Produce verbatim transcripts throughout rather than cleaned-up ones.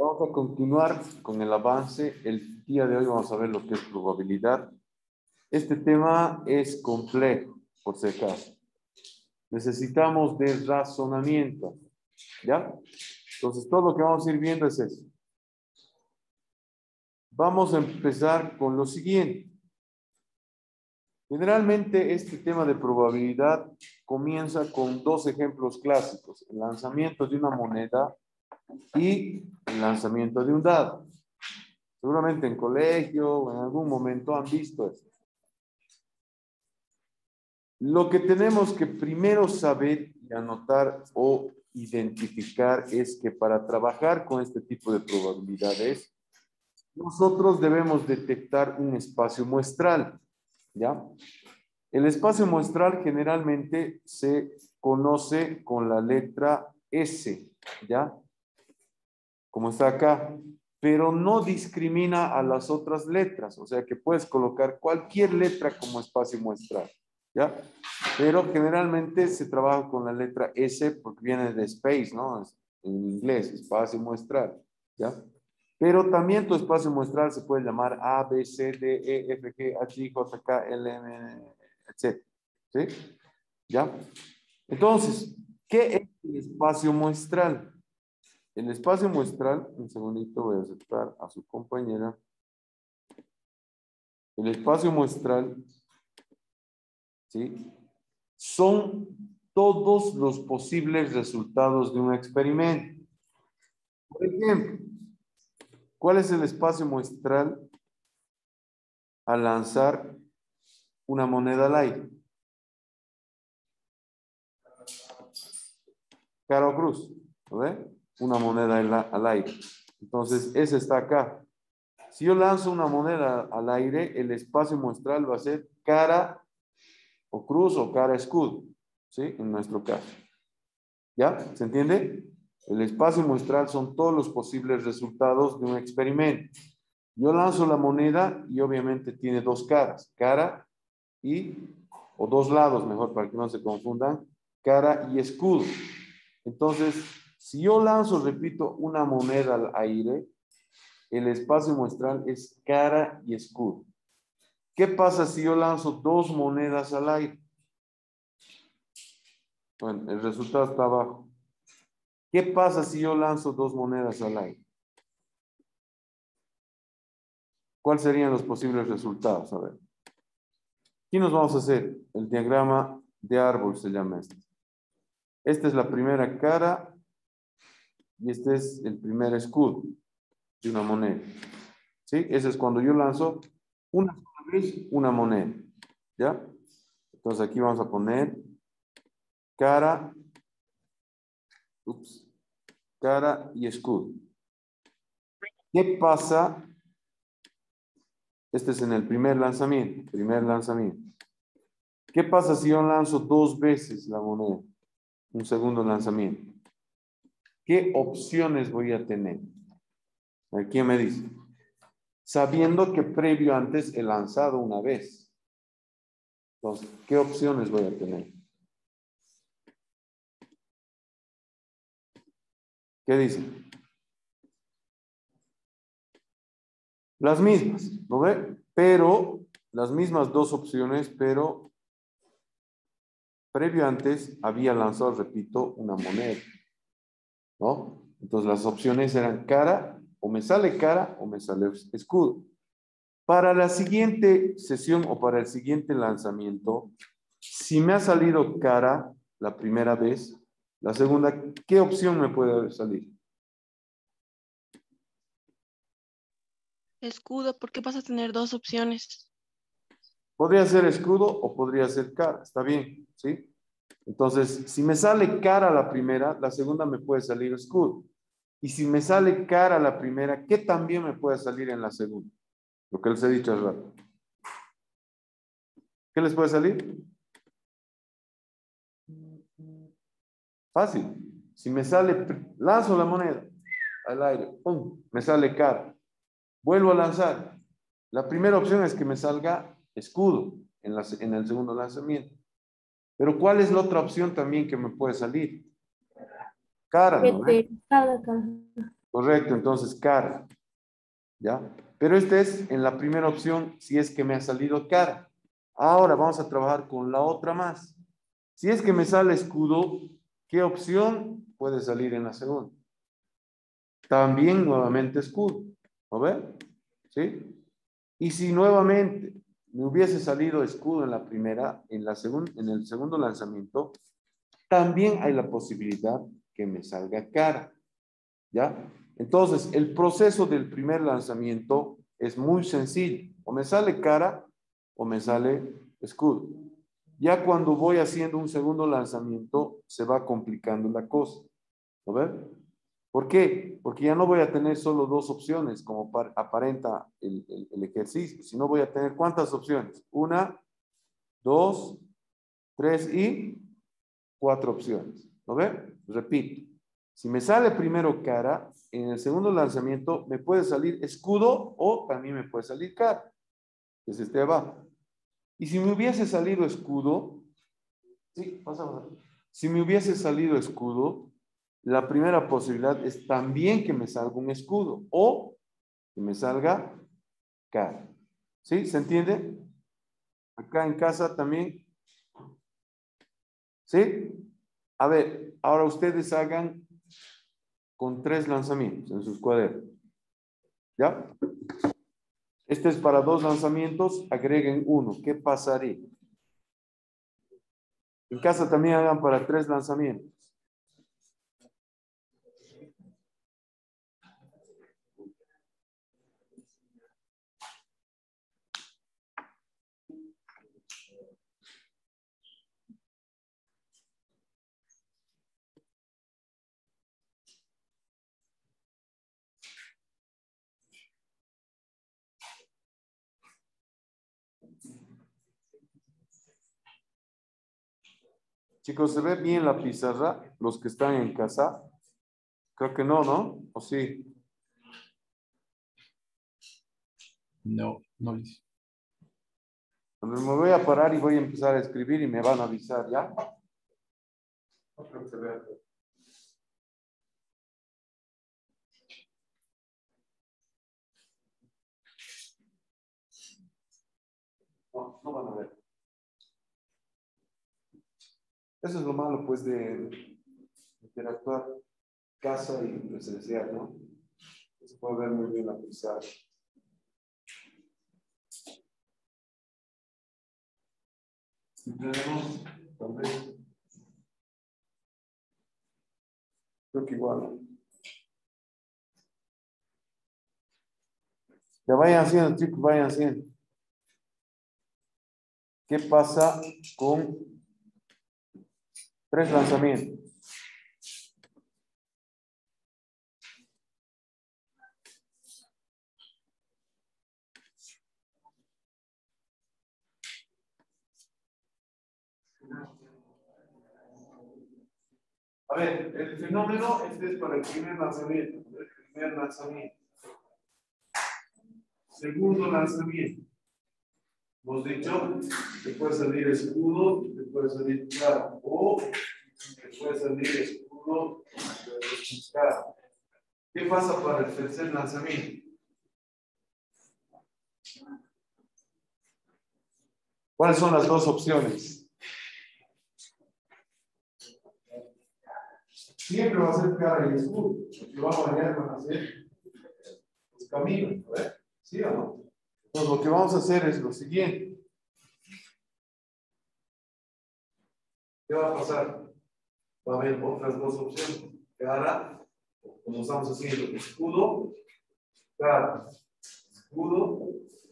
Vamos a continuar con el avance. El día de hoy vamos a ver lo que es probabilidad. Este tema es complejo, por si acaso. Necesitamos de razonamiento, ¿ya? Entonces, todo lo que vamos a ir viendo es eso. Vamos a empezar con lo siguiente. Generalmente, este tema de probabilidad comienza con dos ejemplos clásicos: el lanzamiento de una moneda y el lanzamiento de un dado. Seguramente en colegio o en algún momento han visto esto. Lo que tenemos que primero saber y anotar o identificar es que para trabajar con este tipo de probabilidades, nosotros debemos detectar un espacio muestral, ¿ya? El espacio muestral generalmente se conoce con la letra S, ¿ya? Como está acá, pero no discrimina a las otras letras, o sea que puedes colocar cualquier letra como espacio muestral, ¿ya? Pero generalmente se trabaja con la letra S porque viene de space, ¿no? En inglés, espacio muestral, ¿ya? Pero también tu espacio muestral se puede llamar A, B, C, D, E, F, G, H, I, J, K, L, M, etcétera. ¿Sí? ¿Ya? Entonces, ¿qué es el espacio muestral? El espacio muestral, un segundito voy a aceptar a su compañera. El espacio muestral, ¿sí? Son todos los posibles resultados de un experimento. Por ejemplo, ¿cuál es el espacio muestral al lanzar una moneda al aire? Cara o cruz, ¿lo ve? Una moneda al aire. Entonces, ese está acá. Si yo lanzo una moneda al aire, el espacio muestral va a ser cara o cruz o cara escudo, ¿sí? En nuestro caso. ¿Ya? ¿Se entiende? El espacio muestral son todos los posibles resultados de un experimento. Yo lanzo la moneda y obviamente tiene dos caras, cara y, o dos lados, mejor para que no se confundan, cara y escudo. Entonces, si yo lanzo, repito, una moneda al aire, el espacio muestral es cara y escudo. ¿Qué pasa si yo lanzo dos monedas al aire? Bueno, el resultado está abajo. ¿Qué pasa si yo lanzo dos monedas al aire? ¿Cuáles serían los posibles resultados? A ver. Aquí nos vamos a hacer el diagrama de árbol, se llama este. Esta es la primera cara y este es el primer escudo de una moneda. ¿Sí? Ese es cuando yo lanzo una sola vez una moneda. ¿Ya? Entonces aquí vamos a poner cara, ups, cara y escudo. ¿Qué pasa? Este es en el primer lanzamiento, primer lanzamiento. ¿Qué pasa si yo lanzo dos veces la moneda? Un segundo lanzamiento. ¿Qué opciones voy a tener? ¿Quién me dice? Sabiendo que previo antes he lanzado una vez. Entonces, ¿qué opciones voy a tener? ¿Qué dicen? Las mismas, ¿no ve? Pero, las mismas dos opciones, pero previo antes había lanzado, repito, una moneda, ¿no? Entonces las opciones eran cara, o me sale cara, o me sale escudo. Para la siguiente sesión o para el siguiente lanzamiento, si me ha salido cara la primera vez, la segunda, ¿qué opción me puede salir? Escudo, ¿por qué vas a tener dos opciones? Podría ser escudo o podría ser cara, está bien, ¿sí? Entonces, si me sale cara la primera, la segunda me puede salir escudo. Y si me sale cara la primera, ¿qué también me puede salir en la segunda? Lo que les he dicho hace rato. ¿Qué les puede salir? Fácil. Si me sale, lanzo la moneda al aire, ¡pum! Me sale cara. Vuelvo a lanzar. La primera opción es que me salga escudo en, la, en el segundo lanzamiento. Pero ¿cuál es la otra opción también que me puede salir? Cara, ¿no? ¿Eh? Correcto, entonces cara. ¿Ya? Pero este es en la primera opción si es que me ha salido cara. Ahora vamos a trabajar con la otra más. Si es que me sale escudo, ¿qué opción puede salir en la segunda? También nuevamente escudo. ¿Lo ven? ¿Sí? Y si nuevamente me hubiese salido escudo en la primera, en, la segun, en el segundo lanzamiento, también hay la posibilidad que me salga cara. ¿Ya? Entonces, el proceso del primer lanzamiento es muy sencillo. O me sale cara o me sale escudo. Ya cuando voy haciendo un segundo lanzamiento, se va complicando la cosa. ¿Lo ven? ¿Por qué? Porque ya no voy a tener solo dos opciones como aparenta el, el, el ejercicio, sino voy a tener ¿cuántas opciones? Una, dos, tres y cuatro opciones. ¿Lo ven? Repito. Si me sale primero cara, en el segundo lanzamiento me puede salir escudo o también me puede salir cara, que es este abajo. Y si me hubiese salido escudo, sí, pasa, pasa. Si me hubiese salido escudo, la primera posibilidad es también que me salga un escudo o que me salga cara. ¿Sí? ¿Se entiende? Acá en casa también. ¿Sí? A ver, ahora ustedes hagan con tres lanzamientos en sus cuadernos. ¿Ya? Este es para dos lanzamientos, agreguen uno. ¿Qué pasaría? En casa también hagan para tres lanzamientos. Chicos, ¿se ve bien la pizarra? Los que están en casa. Creo que no, ¿no? ¿O sí? No, no dice. Me voy a parar y voy a empezar a escribir y me van a avisar, ¿ya? No creo que se vea. No, no van a ver. Eso es lo malo, pues, de interactuar casa y presencial, ¿no? Se puede ver muy bien la pizarra. Si tenemos, tal vez, creo que igual, ¿no? Ya vayan haciendo, chicos, vayan haciendo. ¿Qué pasa con tres lanzamientos? A ver, el fenómeno, este es para el primer lanzamiento. El primer lanzamiento. Segundo lanzamiento. Hemos dicho que puede salir escudo, que puede salir cara, o que puede salir escudo, cara. ¿Qué pasa para el tercer lanzamiento? ¿Cuáles son las dos opciones? Siempre va a ser cara y escudo. Lo vamos a variar, van a ser los caminos, ¿verdad? ¿Sí o no? Entonces lo que vamos a hacer es lo siguiente. ¿Qué va a pasar? Va a haber otras dos opciones. Cara, como estamos haciendo, escudo, cara, escudo,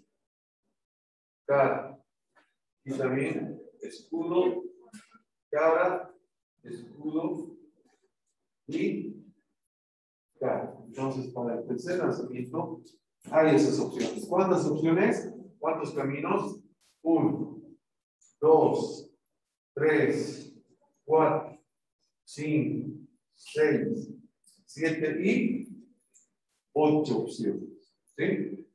cara. Y también escudo, cara, escudo y cara. Entonces, para el tercer lanzamiento hay esas opciones. ¿Cuántas opciones? ¿Cuántos caminos? Uno, dos, tres, cuatro, cinco, seis, siete y ocho opciones. ¿Sí?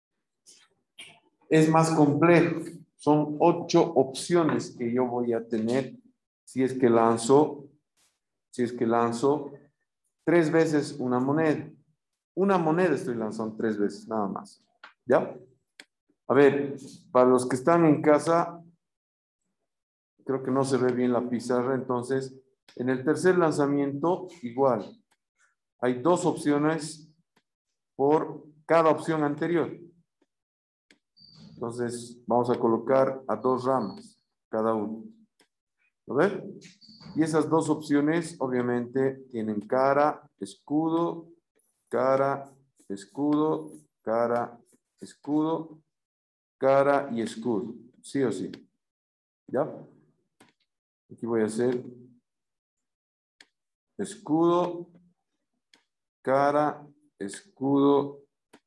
Es más complejo. Son ocho opciones que yo voy a tener si es que lanzo, si es que lanzo tres veces una moneda. Una moneda estoy lanzando tres veces, nada más. ¿Ya? A ver, para los que están en casa, creo que no se ve bien la pizarra, entonces, en el tercer lanzamiento, igual. Hay dos opciones por cada opción anterior. Entonces, vamos a colocar a dos ramas, cada uno. ¿Lo ven? Y esas dos opciones, obviamente, tienen cara, escudo, cara, escudo, cara, escudo, cara y escudo. Sí o sí. ¿Ya? Aquí voy a hacer escudo, cara, escudo,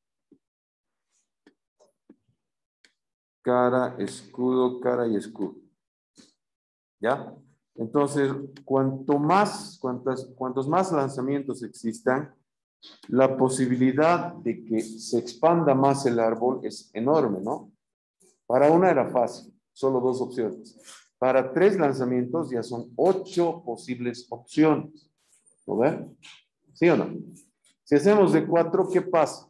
cara, escudo, cara y escudo. ¿Ya? Entonces, cuanto más, cuantas, cuantos más lanzamientos existan, la posibilidad de que se expanda más el árbol es enorme, ¿no? Para una era fácil, solo dos opciones. Para tres lanzamientos ya son ocho posibles opciones. ¿Lo ven? ¿Sí o no? Si hacemos de cuatro, ¿qué pasa?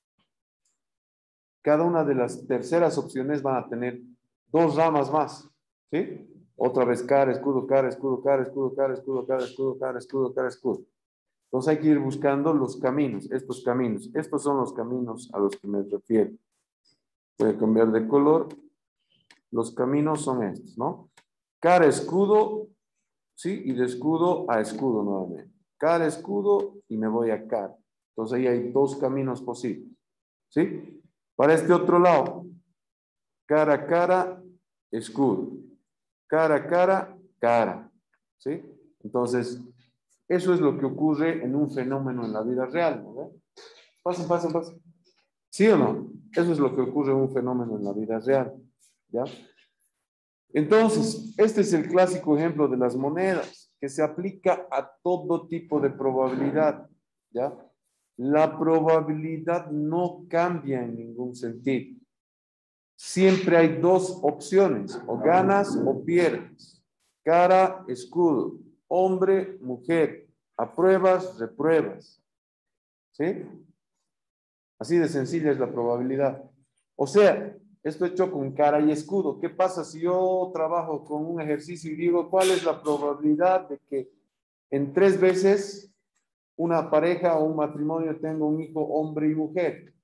Cada una de las terceras opciones van a tener dos ramas más. ¿Sí? Otra vez cara, escudo, cara, escudo, cara, escudo, cara, escudo, cara, escudo, cara, escudo, cara, escudo. Entonces hay que ir buscando los caminos, estos caminos. Estos son los caminos a los que me refiero. Voy a cambiar de color. Los caminos son estos, ¿no? Cara, escudo, ¿sí? Y de escudo a escudo nuevamente. Cara, escudo y me voy a cara. Entonces ahí hay dos caminos posibles, ¿sí? Para este otro lado, cara, cara, escudo. Cara, cara, cara, ¿sí? Entonces, eso es lo que ocurre en un fenómeno en la vida real, ¿no? Pasen, pasen, pasen. ¿Sí o no? Eso es lo que ocurre en un fenómeno en la vida real, ¿ya? Entonces, este es el clásico ejemplo de las monedas, que se aplica a todo tipo de probabilidad, ¿ya? La probabilidad no cambia en ningún sentido. Siempre hay dos opciones, o ganas o pierdes. Cara, escudo, hombre, mujer, apruebas, repruebas, ¿sí? Así de sencilla es la probabilidad. O sea, esto hecho con cara y escudo. ¿Qué pasa si yo trabajo con un ejercicio y digo cuál es la probabilidad de que en tres veces una pareja o un matrimonio tenga un hijo hombre y mujer?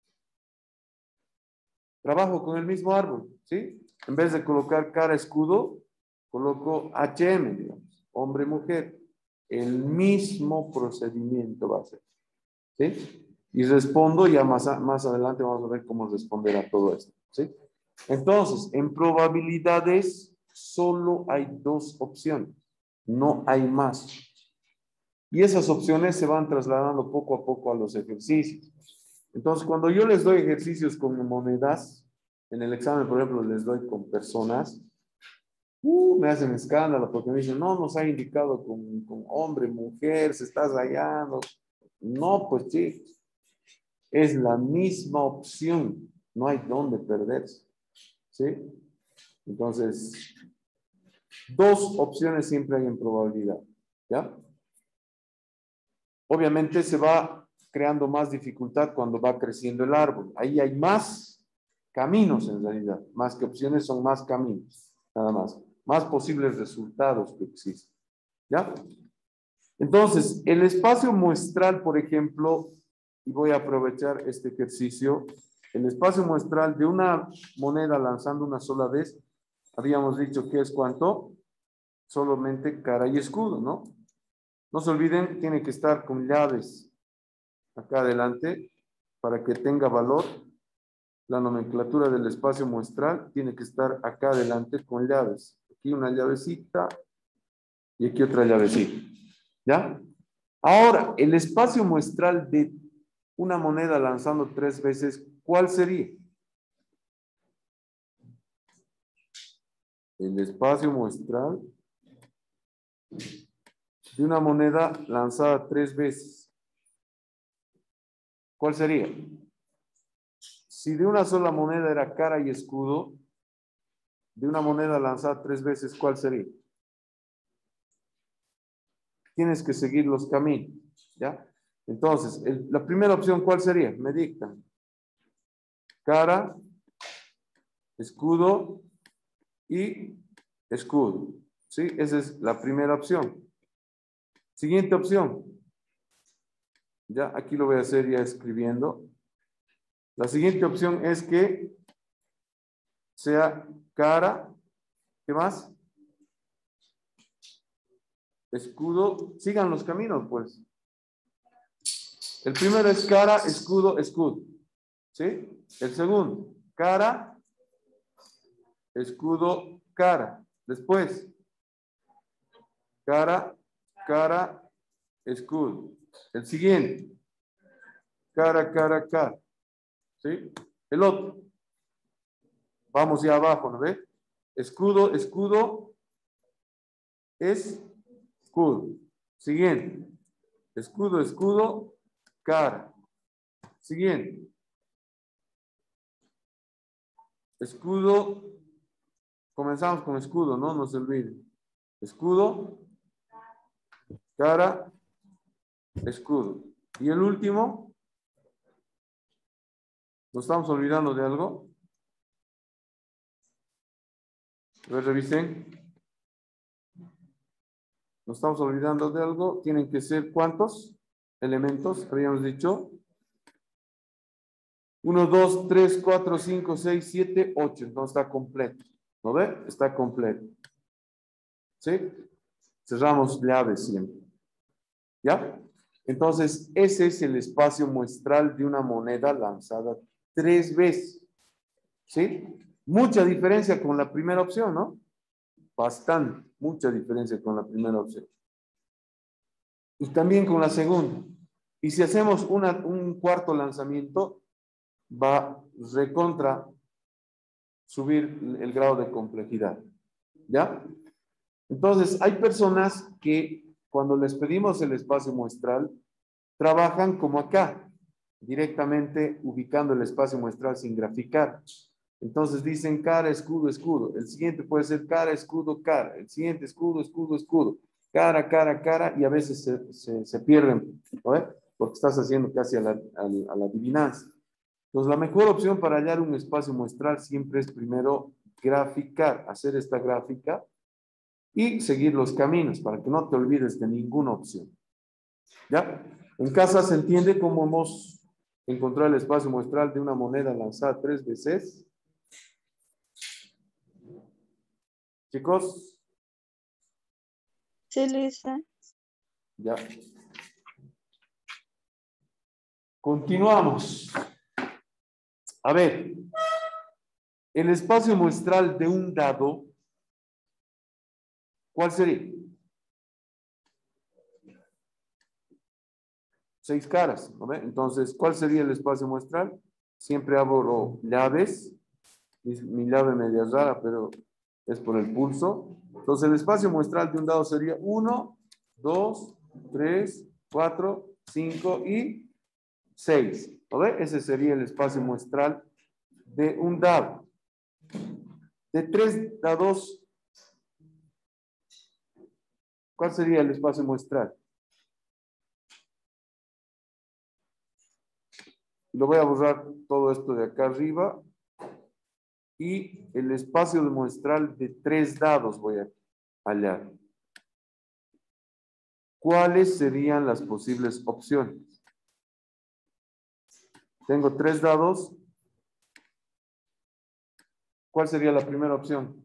Trabajo con el mismo árbol, ¿sí? En vez de colocar cara escudo, coloco H M, digamos, hombre y mujer. El mismo procedimiento va a ser, ¿sí? Y respondo, ya más, a, más adelante vamos a ver cómo responder a todo esto, ¿sí? Entonces, en probabilidades solo hay dos opciones, no hay más. Y esas opciones se van trasladando poco a poco a los ejercicios. Entonces, cuando yo les doy ejercicios con monedas, en el examen, por ejemplo, les doy con personas, uh, me hacen escándalo porque me dicen, no, nos ha indicado con, con hombre, mujer, se está rayando. No, pues chicos. Es la misma opción, no hay dónde perderse, ¿sí? Entonces, dos opciones siempre hay en probabilidad, ¿ya? Obviamente se va creando más dificultad cuando va creciendo el árbol. Ahí hay más caminos en realidad, más que opciones son más caminos, nada más, más posibles resultados que existen, ¿ya? Entonces, el espacio muestral, por ejemplo, y voy a aprovechar este ejercicio, el espacio muestral de una moneda lanzando una sola vez, habíamos dicho que es cuánto, solamente cara y escudo, ¿no? No se olviden, tiene que estar con llaves acá adelante para que tenga valor. La nomenclatura del espacio muestral tiene que estar acá adelante con llaves. Aquí una llavecita y aquí otra llavecita, ¿ya? Ahora, el espacio muestral de una moneda lanzando tres veces, ¿cuál sería? El espacio muestral de una moneda lanzada tres veces. ¿Cuál sería? Si de una sola moneda era cara y escudo, de una moneda lanzada tres veces, ¿cuál sería? Tienes que seguir los caminos, ¿ya? Entonces, el- la primera opción, ¿cuál sería? Me dictan. Cara, escudo y escudo. ¿Sí? Esa es la primera opción. Siguiente opción. Ya, aquí lo voy a hacer ya escribiendo. La siguiente opción es que sea cara, ¿qué más? Escudo, sigan los caminos, pues. El primero es cara, escudo, escudo. ¿Sí? El segundo, cara, escudo, cara. Después, cara, cara, escudo. El siguiente, cara, cara, cara. ¿Sí? El otro. Vamos ya abajo, ¿no ve? Escudo, escudo, escudo. Siguiente. Escudo, escudo, cara. Siguiente. Escudo. Comenzamos con escudo, ¿no? No se olviden. Escudo, cara, escudo. Y el último. ¿Nos estamos olvidando de algo? A ver, revisen. ¿Nos estamos olvidando de algo? Tienen que ser ¿cuántos elementos? Habíamos dicho. uno, dos, tres, cuatro, cinco, seis, siete, ocho. No está completo. ¿No ve? Está completo. ¿Sí? Cerramos llave siempre. ¿Ya? Entonces, ese es el espacio muestral de una moneda lanzada tres veces. ¿Sí? Mucha diferencia con la primera opción, ¿no? Bastante, mucha diferencia con la primera opción. Y también con la segunda. Y si hacemos una, un cuarto lanzamiento, va recontra subir el grado de complejidad. ¿Ya? Entonces, hay personas que cuando les pedimos el espacio muestral, trabajan como acá, directamente ubicando el espacio muestral sin graficar. Entonces dicen cara, escudo, escudo. El siguiente puede ser cara, escudo, cara. El siguiente escudo, escudo, escudo. Cara, cara, cara. Y a veces se, se, se pierden, ¿no? Porque estás haciendo casi a la, a, la, a la adivinanza. Entonces la mejor opción para hallar un espacio muestral siempre es primero graficar, hacer esta gráfica y seguir los caminos para que no te olvides de ninguna opción. ¿Ya? En casa se entiende cómo hemos encontrado el espacio muestral de una moneda lanzada tres veces. Chicos. Sí, Luisa. Ya. Continuamos. A ver, el espacio muestral de un dado, ¿cuál sería? Seis caras, ¿no ve? Entonces, ¿cuál sería el espacio muestral? Siempre abro llaves. Mi, mi llave media rara, pero es por el pulso. Entonces, el espacio muestral de un dado sería uno, dos, tres, cuatro, cinco y seis. ¿No ve? Ese sería el espacio muestral de un dado. De tres dados, ¿cuál sería el espacio muestral? Lo voy a borrar todo esto de acá arriba. Y el espacio muestral de tres dados voy a hallar. ¿Cuáles serían las posibles opciones? Tengo tres dados. ¿Cuál sería la primera opción?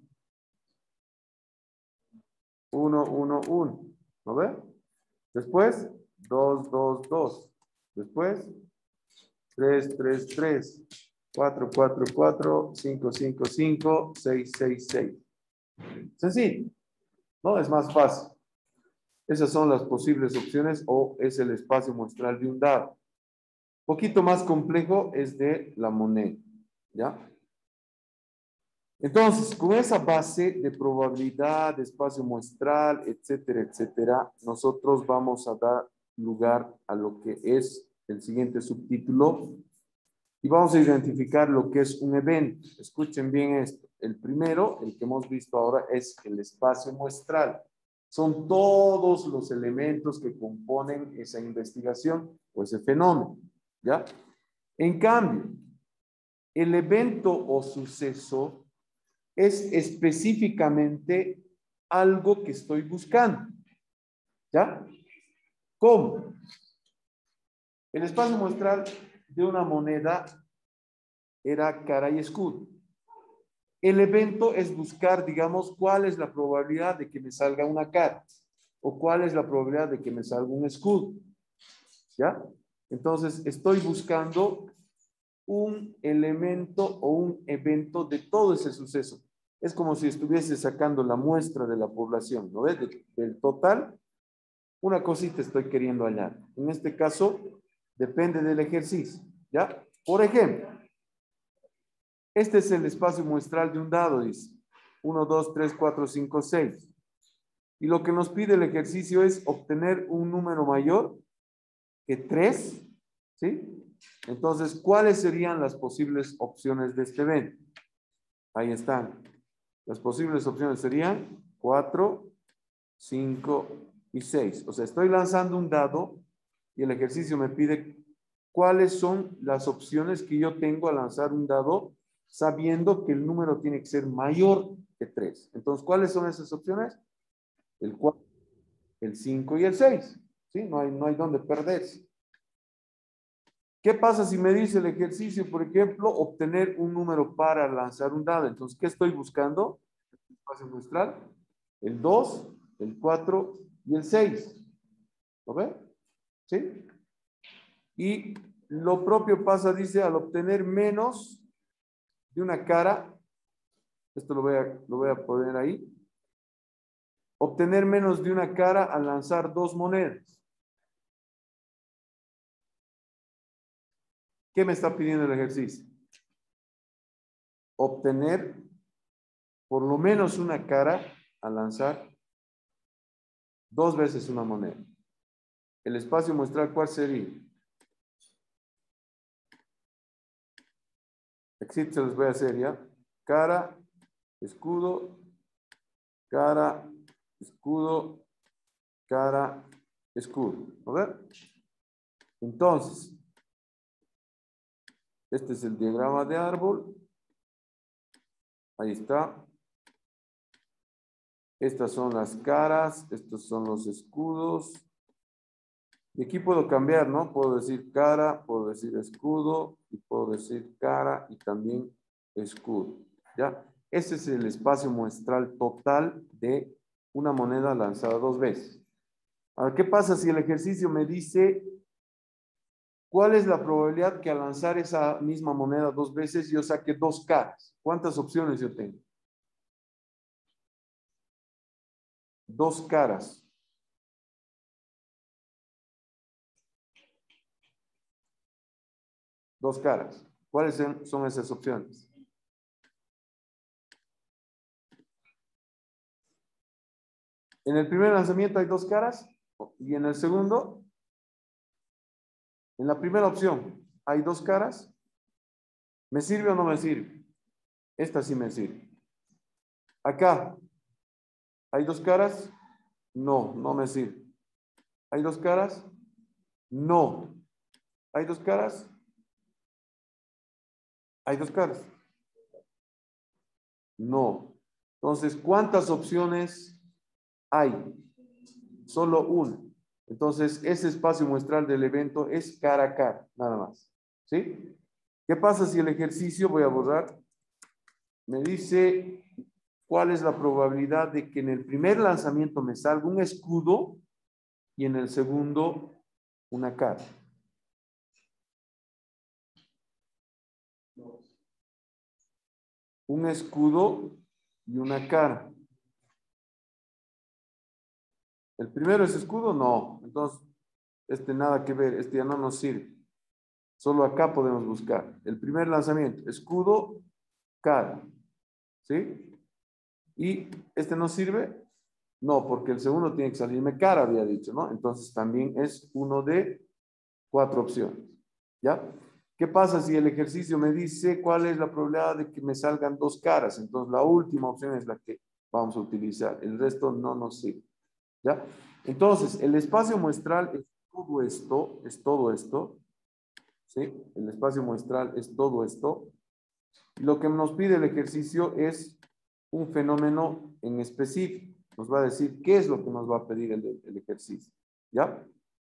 uno, uno, uno. ¿No ve? Después, dos, dos, dos. Después, tres, tres, tres. cuatro, cuatro, cuatro. cinco, cinco, cinco. seis, seis, seis. Sencillo. ¿No? Es más fácil. Esas son las posibles opciones o es el espacio muestral de un dado. Un poquito más complejo es de la moneda. ¿Ya? Entonces, con esa base de probabilidad, de espacio muestral, etcétera, etcétera, nosotros vamos a dar lugar a lo que es el siguiente subtítulo y vamos a identificar lo que es un evento. Escuchen bien esto. El primero, el que hemos visto ahora, es el espacio muestral. Son todos los elementos que componen esa investigación o ese fenómeno, ¿ya? En cambio, el evento o suceso es específicamente algo que estoy buscando, ¿ya? ¿Cómo? El espacio muestral de una moneda era cara y escudo. El evento es buscar, digamos, cuál es la probabilidad de que me salga una cara o cuál es la probabilidad de que me salga un escudo, ¿ya? Entonces, estoy buscando un elemento o un evento de todo ese suceso. Es como si estuviese sacando la muestra de la población, ¿no ves? De- del total, una cosita estoy queriendo hallar. En este caso, depende del ejercicio, ¿ya? Por ejemplo, este es el espacio muestral de un dado, dice. uno, dos, tres, cuatro, cinco, seis. Y lo que nos pide el ejercicio es obtener un número mayor que tres, ¿sí? Entonces, ¿cuáles serían las posibles opciones de este evento? Ahí están. Las posibles opciones serían cuatro, cinco y seis. O sea, estoy lanzando un dado y el ejercicio me pide cuáles son las opciones que yo tengo al lanzar un dado sabiendo que el número tiene que ser mayor que tres. Entonces, ¿cuáles son esas opciones? El cuatro, el cinco y el seis. ¿Sí? No hay, no hay dónde perderse. ¿Qué pasa si me dice el ejercicio, por ejemplo, obtener un número para lanzar un dado? Entonces, ¿qué estoy buscando? El espacio muestral, el dos, el cuatro y el seis. ¿Lo ve? ¿Sí? Y lo propio pasa, dice, al obtener menos de una cara, esto lo voy a, lo voy a poner ahí, obtener menos de una cara al lanzar dos monedas. ¿Qué me está pidiendo el ejercicio? Obtener por lo menos una cara al lanzar dos veces una moneda. El espacio muestral, ¿cuál sería? Exit se los voy a hacer ya. Cara, escudo, cara, escudo, cara, escudo. ¿A ver? Entonces, este es el diagrama de árbol. Ahí está. Estas son las caras, estos son los escudos. Y aquí puedo cambiar, ¿no? Puedo decir cara, puedo decir escudo, y puedo decir cara y también escudo. ¿Ya? Ese es el espacio muestral total de una moneda lanzada dos veces. Ahora, ¿qué pasa si el ejercicio me dice cuál es la probabilidad que al lanzar esa misma moneda dos veces yo saque dos caras? ¿Cuántas opciones yo tengo? Dos caras. Dos caras. ¿Cuáles son esas opciones? En el primer lanzamiento hay dos caras y en el segundo, en la primera opción, hay dos caras. ¿Me sirve o no me sirve? Esta sí me sirve. Acá, ¿hay dos caras? No, no me sirve. ¿Hay dos caras? No. ¿Hay dos caras? ¿Hay dos caras? No. Entonces, ¿cuántas opciones hay? Solo una. Entonces, ese espacio muestral del evento es cara a cara, nada más. ¿Sí? ¿Qué pasa si el ejercicio, voy a borrar, me dice cuál es la probabilidad de que en el primer lanzamiento me salga un escudo y en el segundo una cara? Un escudo y una cara. ¿El primero es escudo? No. Entonces, este nada que ver, este ya no nos sirve. Solo acá podemos buscar. El primer lanzamiento, escudo, cara. ¿Sí? ¿Y este no sirve? No, porque el segundo tiene que salirme cara, había dicho, ¿no? Entonces también es uno de cuatro opciones. ¿Ya? ¿Qué pasa si el ejercicio me dice cuál es la probabilidad de que me salgan dos caras? Entonces la última opción es la que vamos a utilizar. El resto no nos sirve. ¿Ya? Entonces, el espacio muestral es todo esto, es todo esto, ¿sí? El espacio muestral es todo esto. Y lo que nos pide el ejercicio es un fenómeno en específico. Nos va a decir qué es lo que nos va a pedir el, el ejercicio, ¿ya?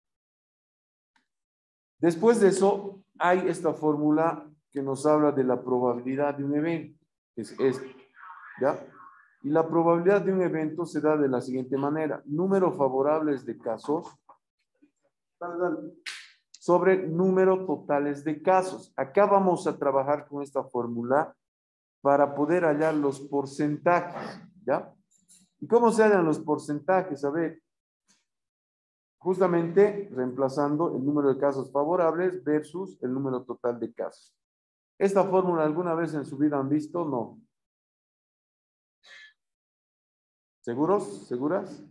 Después de eso, hay esta fórmula que nos habla de la probabilidad de un evento, que es esta, ¿ya? Y la probabilidad de un evento se da de la siguiente manera. Número favorables de casos dale, dale, sobre número totales de casos. Acá vamos a trabajar con esta fórmula para poder hallar los porcentajes, ¿ya? ¿Y cómo se hallan los porcentajes? A ver, justamente reemplazando el número de casos favorables versus el número total de casos. ¿Esta fórmula alguna vez en su vida han visto? No. ¿Seguros? ¿Seguras?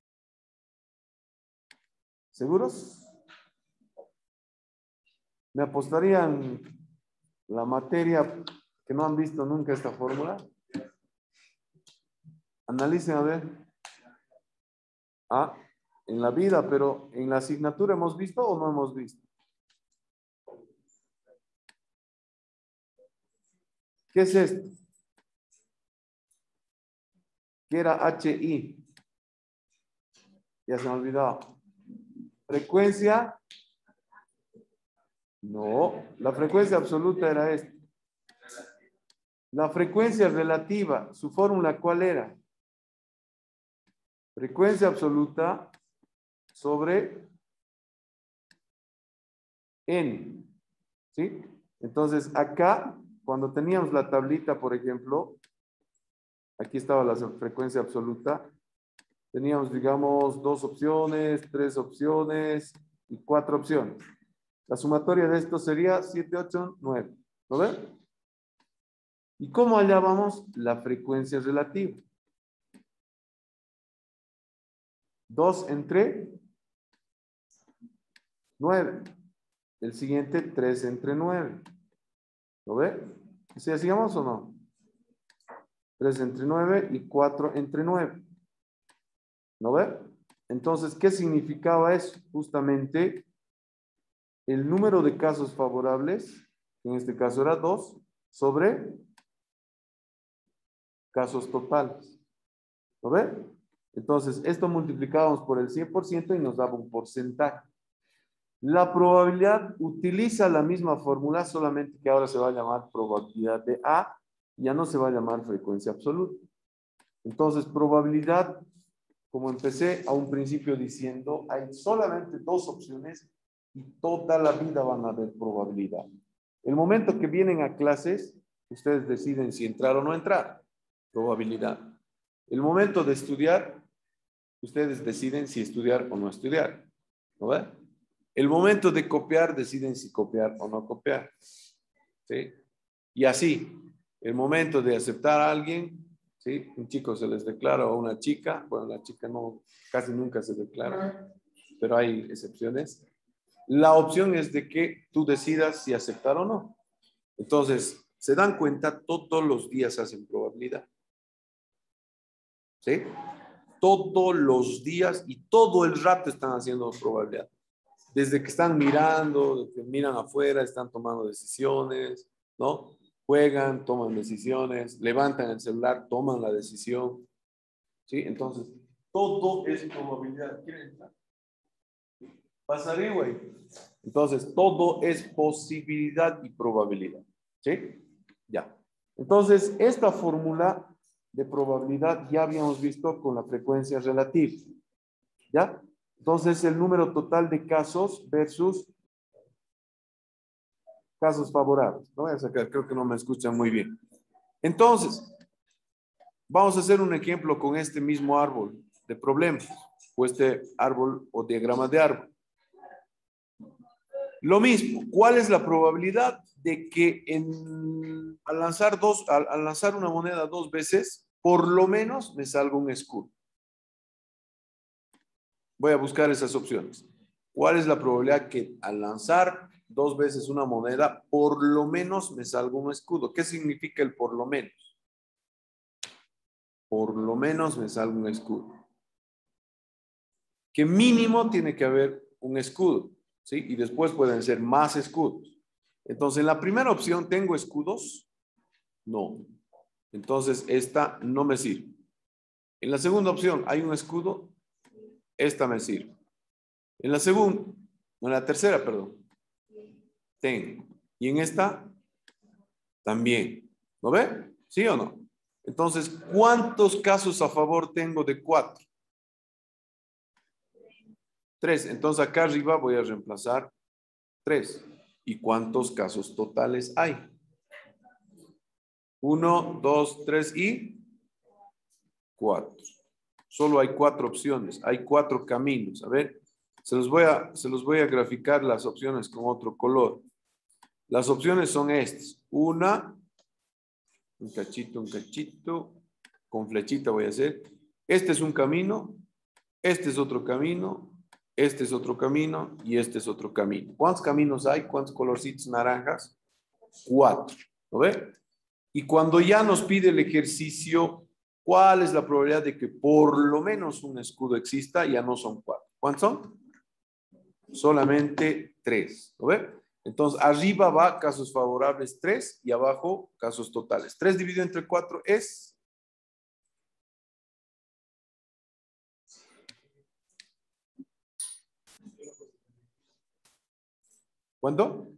¿Seguros? ¿Me apostarían la materia que no han visto nunca esta fórmula? Analicen a ver. Ah, en la vida, pero en la asignatura ¿hemos visto o no hemos visto? ¿Qué es esto? ¿Qué era H I? Ya se me ha olvidado. ¿Frecuencia? No, la frecuencia absoluta era esta. La frecuencia relativa, ¿su fórmula cuál era? Frecuencia absoluta sobre N. ¿Sí? Entonces, acá, cuando teníamos la tablita, por ejemplo, aquí estaba la frecuencia absoluta, teníamos, digamos, dos opciones, tres opciones y cuatro opciones. La sumatoria de esto sería siete, ocho, nueve. ¿Lo ven? ¿Y cómo hallábamos la frecuencia relativa? dos entre nueve. El siguiente, tres entre nueve. ¿Lo ve? ¿Sí hacíamos o no? tres entre nueve y cuatro entre nueve. ¿Lo ve? Entonces, ¿qué significaba eso? Justamente el número de casos favorables, que en este caso era dos, sobre casos totales. ¿Lo ve? Entonces, esto multiplicábamos por el cien por ciento y nos daba un porcentaje. La probabilidad utiliza la misma fórmula, solamente que ahora se va a llamar probabilidad de A, ya no se va a llamar frecuencia absoluta. Entonces, probabilidad, como empecé a un principio diciendo, hay solamente dos opciones y toda la vida van a haber probabilidad. El momento que vienen a clases, ustedes deciden si entrar o no entrar. Probabilidad. El momento de estudiar, ustedes deciden si estudiar o no estudiar. ¿No ve? El momento de copiar, deciden si copiar o no copiar. ¿Sí? Y así, el momento de aceptar a alguien, ¿sí? Un chico se les declara o una chica, bueno, la chica no, casi nunca se declara, pero hay excepciones. La opción es de que tú decidas si aceptar o no. Entonces, se dan cuenta, todos los días hacen probabilidad. ¿Sí? Todos los días y todo el rato están haciendo probabilidad. Desde que están mirando, desde que miran afuera, están tomando decisiones, ¿no? Juegan, toman decisiones, levantan el celular, toman la decisión. ¿Sí? Entonces, todo es probabilidad. ¿Quieren entrar? Pasaré, güey. Entonces, todo es posibilidad y probabilidad. ¿Sí? Ya. Entonces, esta fórmula de probabilidad ya habíamos visto con la frecuencia relativa. ¿Ya? Entonces, el número total de casos versus casos favorables. No voy a sacar, creo que no me escuchan muy bien. Entonces, vamos a hacer un ejemplo con este mismo árbol de problemas, o este árbol o diagrama de árbol. Lo mismo, ¿cuál es la probabilidad de que en, al, lanzar dos, al, al lanzar una moneda dos veces, por lo menos me salga un escudo? Voy a buscar esas opciones. ¿Cuál es la probabilidad que al lanzar dos veces una moneda, por lo menos me salga un escudo? ¿Qué significa el por lo menos? Por lo menos me salga un escudo. que mínimo tiene que haber un escudo, ¿sí? Y después pueden ser más escudos. Entonces, en la primera opción, ¿tengo escudos? No. Entonces, esta no me sirve. En la segunda opción, ¿hay un escudo? Esta me sirve. En la segunda, en la tercera, perdón, tengo. Y en esta, también. ¿Lo ve? ¿Sí o no? Entonces, ¿cuántos casos a favor tengo de cuatro? Tres. Entonces, acá arriba voy a reemplazar tres. ¿Y cuántos casos totales hay? Uno, dos, tres y cuatro. Solo hay cuatro opciones. Hay cuatro caminos. A ver, se los voy a, se los voy a graficar las opciones con otro color. Las opciones son estas. Una, un cachito, un cachito, con flechita voy a hacer. Este es un camino, este es otro camino, este es otro camino y este es otro camino. ¿Cuántos caminos hay? ¿Cuántos colorcitos naranjas? Cuatro. ¿Lo ve? Y cuando ya nos pide el ejercicio, ¿cuál es la probabilidad de que por lo menos un escudo exista? Ya no son cuatro. ¿Cuántos son? Solamente tres. ¿Lo ve? Entonces, arriba va casos favorables tres y abajo casos totales. tres dividido entre cuatro es... ¿Cuánto?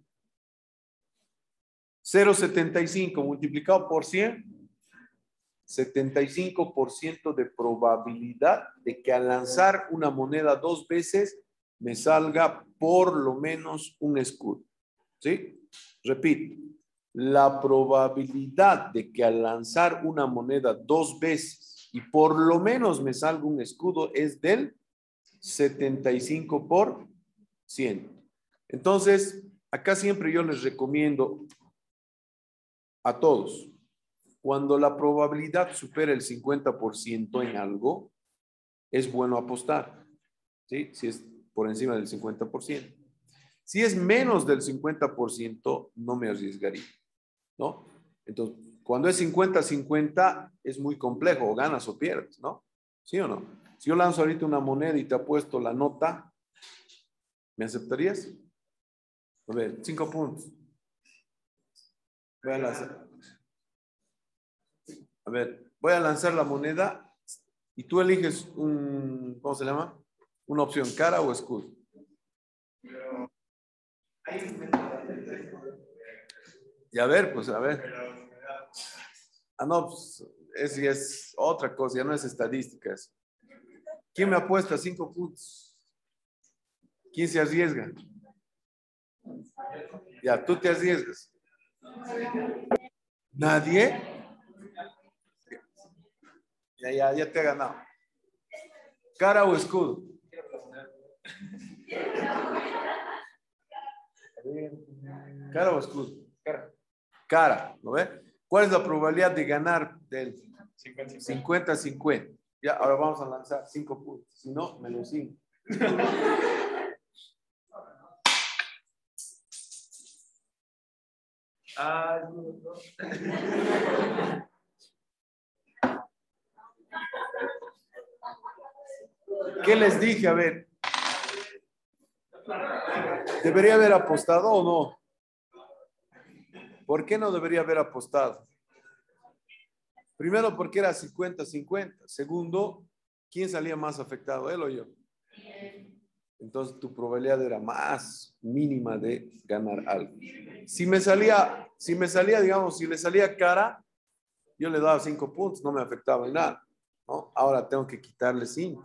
cero coma setenta y cinco multiplicado por cien. setenta y cinco por ciento de probabilidad de que al lanzar una moneda dos veces me salga por lo menos un escudo. ¿Sí? Repito. La probabilidad de que al lanzar una moneda dos veces y por lo menos me salga un escudo es del setenta y cinco por ciento. Entonces, acá siempre yo les recomiendo a todos, cuando la probabilidad supera el cincuenta por ciento en algo, es bueno apostar, ¿sí? Si es por encima del cincuenta por ciento. Si es menos del cincuenta por ciento, no me arriesgaría, ¿no? Entonces, cuando es cincuenta cincuenta, es muy complejo, o ganas o pierdes, ¿no? ¿Sí o no? Si yo lanzo ahorita una moneda y te apuesto la nota, ¿me aceptarías? A ver, cinco puntos. Voy a lanzar. A ver, voy a lanzar la moneda y tú eliges un, ¿cómo se llama? Una opción, cara o escudo. Y a ver, pues a ver. Ah, no, pues es, es otra cosa, ya no es estadísticas. ¿Quién me apuesta cinco puntos? ¿Quién se arriesga? Ya, tú te arriesgas. ¿Nadie? Ya, ya, ya te he ganado. ¿Cara o escudo? ¿Cara o escudo? Cara. Cara, ¿no ve? ¿Cuál es la probabilidad de ganar del cincuenta cincuenta? Ya, ahora vamos a lanzar cinco puntos. Si no, menos cinco. Ah, ¿qué les dije? A ver. ¿Debería haber apostado o no? ¿Por qué no debería haber apostado? Primero, porque era cincuenta cincuenta. Segundo, ¿quién salía más afectado, él o yo? Entonces, tu probabilidad era más mínima de ganar algo. Si me salía, si me salía, digamos, si le salía cara, yo le daba cinco puntos, no me afectaba en nada, ¿no? Ahora tengo que quitarle cinco.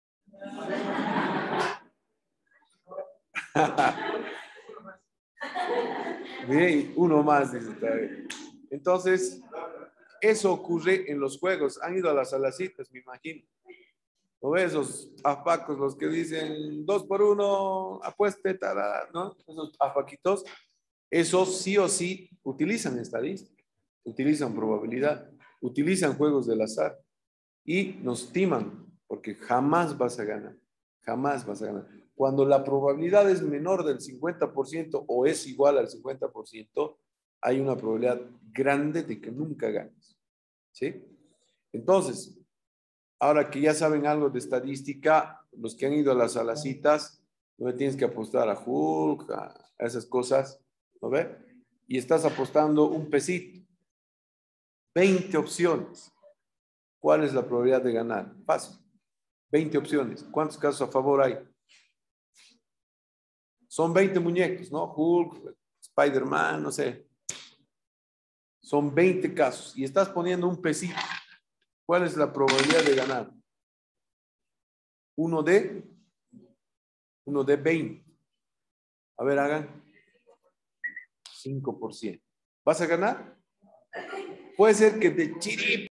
Bien, uno más, dice. Entonces, eso ocurre en los juegos. Han ido a las salacitas, me imagino. ¿No ves esos afacos, los que dicen dos por uno, apueste, tarada, ¿no? Esos afaquitos, esos sí o sí utilizan estadística, utilizan probabilidad, utilizan juegos del azar y nos timan porque jamás vas a ganar, jamás vas a ganar. Cuando la probabilidad es menor del cincuenta por ciento o es igual al cincuenta por ciento, hay una probabilidad grande de que nunca ganes, ¿sí? Entonces, ahora que ya saben algo de estadística, los que han ido a las alacitas, no le tienes que apostar a Hulk, a esas cosas, ¿no ve? Y estás apostando un pesito. veinte opciones. ¿Cuál es la probabilidad de ganar? Fácil. veinte opciones. ¿Cuántos casos a favor hay? Son veinte muñecos, ¿no? Hulk, Spider-Man, no sé. Son veinte casos. Y estás poniendo un pesito. ¿Cuál es la probabilidad de ganar? Uno de, uno de veinte. A ver, hagan. cinco por ciento. ¿Vas a ganar? Puede ser que de chiripa